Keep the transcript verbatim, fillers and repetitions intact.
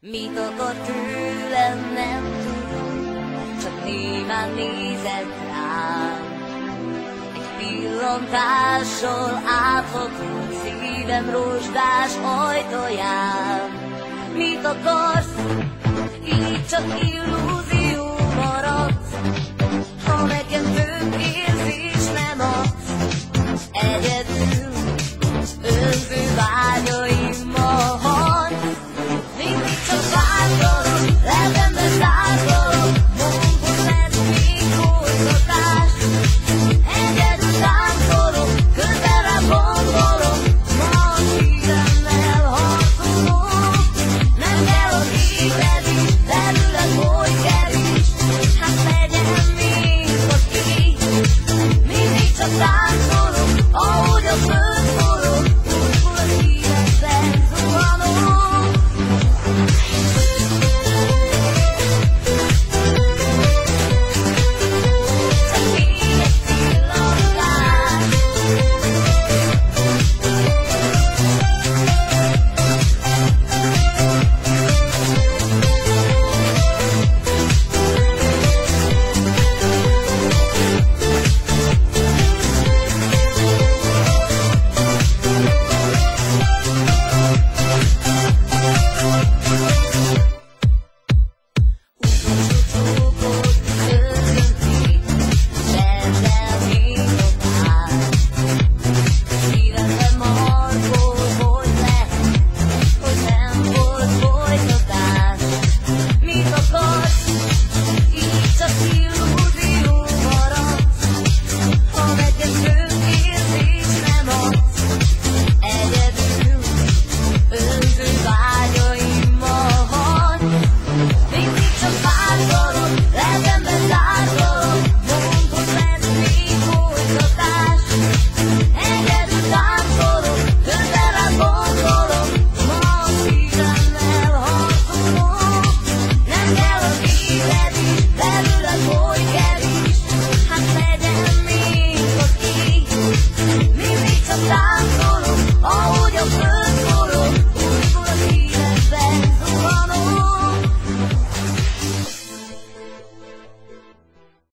Mit akar tőlem, nem tudom, csak némán nézett rám. Egy pillantással áthatott szívem rozsdás ajtaján. Mit akarsz? Így csak illúzió maradt, ha nekem több érzés nem adsz. Egyedül